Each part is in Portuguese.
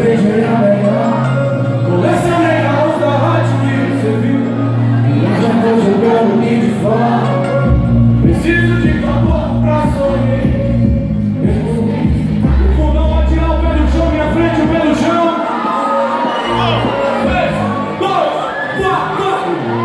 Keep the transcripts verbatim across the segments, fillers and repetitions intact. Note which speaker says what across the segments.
Speaker 1: cerveja é a melhor. Colecionei carros da Hot Wheels, você viu? E eu já tô jogando me de fora. Preciso de tambor pra sorrir. Eu vou não atirar o pé no chão, minha frente o pé no chão. três, dois, quatro.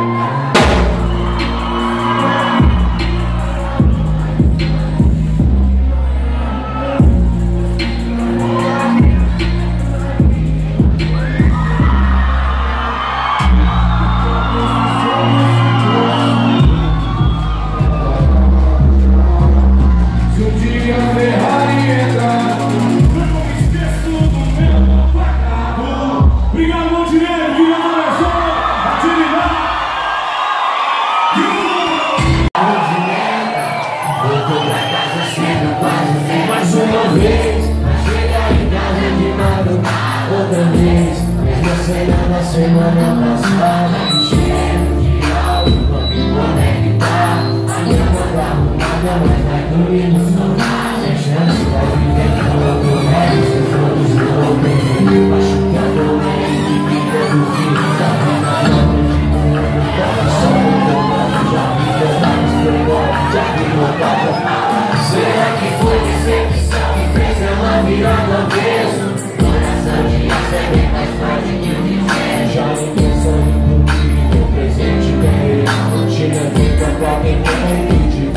Speaker 2: Mais uma vez, mas chega em casa de madrugada outra vez. Mesmo cena da semana passada, cheiro de álcool, como é que tá? A minha mãe arrumada, mas vai dormir no sofá. Sem chance, vai viver com outro resto. Se todos não bem, machucando bem, que fica do filho da vida. Só o comando já viveu vários pregões, já virou quatro. Será que foi decepção que fez ela virar do avesso? Coração de aço é bem mais forte que o de já nem pensando em dormir, meu presente bem. A rotina fica pra quem tem limite.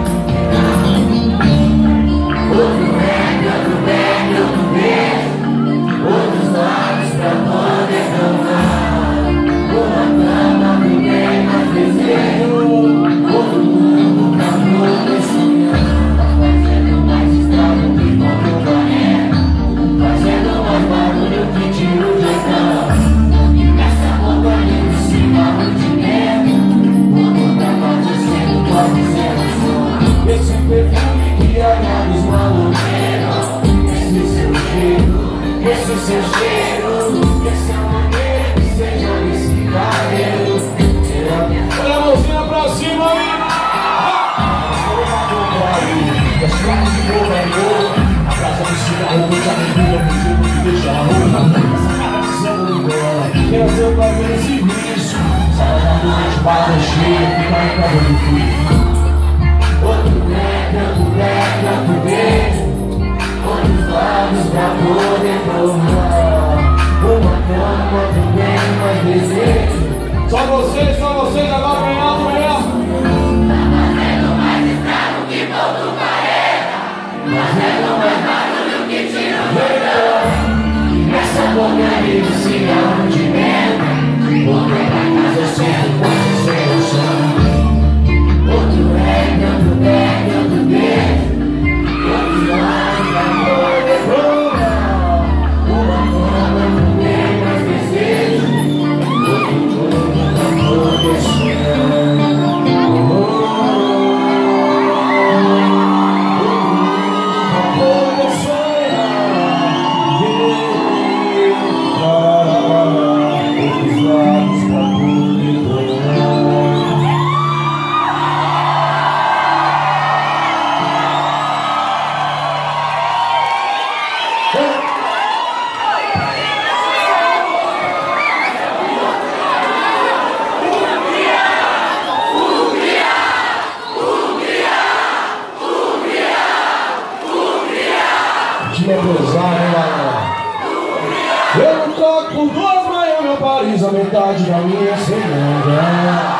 Speaker 2: Outro rap, outro bem, outro beijo. Outros lados pra poder provar. Uma cama com bem mais desejo. Outro mundo pra poder sonhar. Esse perfume que olha nos maluqueiros, esse seu cheiro, esse seu cheiro, essa maneira que seja esse cabelo.
Speaker 1: Olha a mãozinha pra cima aí.
Speaker 2: Das frases de governador, a casa do cigarro, eu já me vi, eu consigo te deixar a roupa. Essa cara de sangue no gole, quero seu prazer esse vício. Sala da noite, barra cheia, fica aí pra ver o frio. Outro rap, outro rap, outro beijo. Outros lábios pra poder provar. Uma cama, outro bem, mais desejo.
Speaker 1: Só vocês, só vocês, agora bem alto mesmo.
Speaker 2: Tá fazendo mais estrago que ponto quarenta. Fazendo mais barulho que tiro do leão. Nessa boca de cigarro de merda. Voltei pra casa, eu sinto quase sem noção. Outro rap, outro back, outro beijo. Outros lados pra poder provar. Uma cama com bem mais desejo. Outro mundo pra poder sonhar.
Speaker 1: Dia pesado, hein, galera? Eu não toco com duas Miami ou Paris, a metade da minha semana.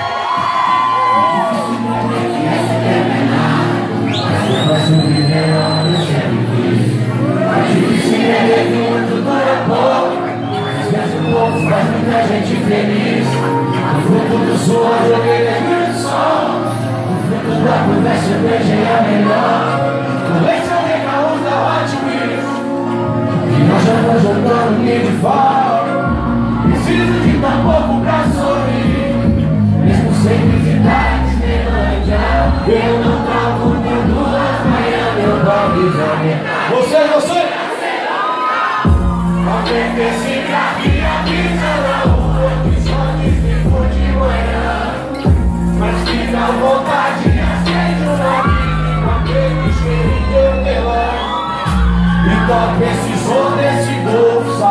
Speaker 2: Eu faço viver onde eu sempre quis. Acho que se é muito dura pouco. Às vezes o pouco faz muita gente feliz. O fruto do suor joguei dentro do sol. O fruto da conversa eu beijei a melhor.
Speaker 1: Colecionei carros da Hot Wheels.
Speaker 2: E nós já estamos jogando me de fora.
Speaker 1: Preciso de dar pouco pra sorrir.
Speaker 2: Mesmo sem visitar a Disneylândia, eu não troco por duas Miami ou Paris.
Speaker 1: Vocês, vocês!
Speaker 2: Aperta esse carro e a brisa na rua, que só desligou de manhã. Mas fica à vontade, acende uma bica com aquele cheiro de hortelã.
Speaker 1: E toca esse som desse golfo.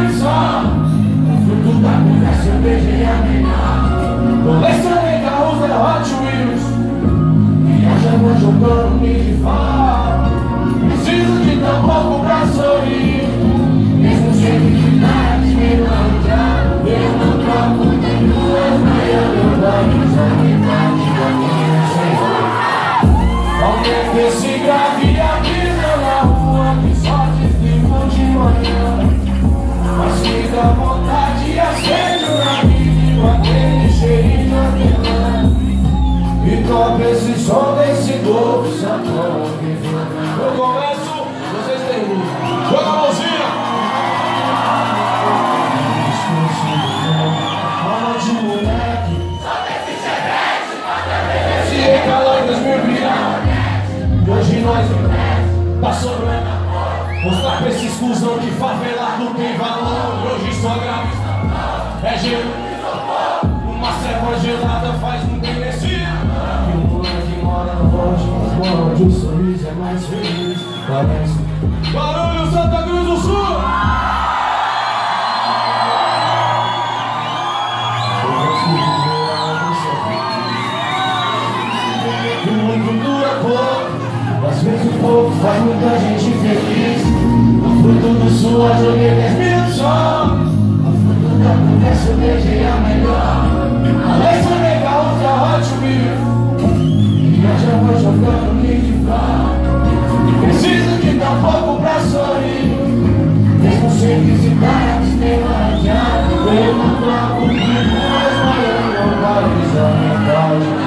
Speaker 1: minutos só. O fruto da conversa eu beijei a menor. Colecionei carros da Hot Wheels. Viajamos jogando me de fora. Preciso de tão pouco pra sorrir. Mesmo cheio de nada me manjar. Eu não troco nem duas, mas eu não gosto da metade da minha senhora. Aumenta esse grave aqui na rua que só desligo de manhã. Mas fica à vontade e acende na vida com aquele cheirinho de hortelã. E toca esse som desse golpe sacão. Eu começo, vocês terminam. Joga a mãozinha! Fala de moleque. Solta esse chevette, manda ver. Se recalou em dois mil e vinte. Hoje nós tá sobrando amor. Mostrar pra esses cuzão que favelado tem valor. Hoje só grave é gelo. Uma serva gelada faz um bem nesse. E o moleque mora no rosto, mas mora onde o sorriso é mais feliz. Parece Barulho, Santa Cruz do Sul. O mundo dura pouco, às vezes um pouco faz muita gente feliz. O fruto do suor joguei dez mil só. O fruto da conversa eu beijei a melhor. Colecionei carros da Hot Wheels. Viajamos jogando me de fora. Preciso de tão pouco pra sorrir. Mesmo sem visitar, nem manjar. Eu não troco de duas, mas eu não valorizo a metade.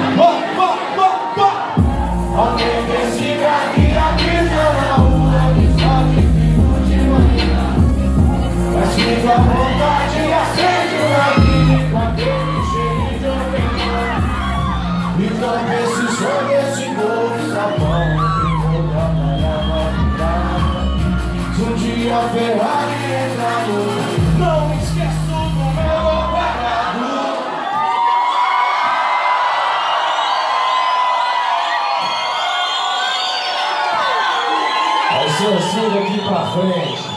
Speaker 1: Alguém desse carrinho aqui na rua que só desligo de manhã. Mas fica à vontade e acende na vida com aquele cheiro de hortelã. E toca esse som desse novo sabão que vou trabalhar na estrada. Se um dia a Ferrari entrar no, não esqueço do meu apagado. Vai ser assim daqui pra frente.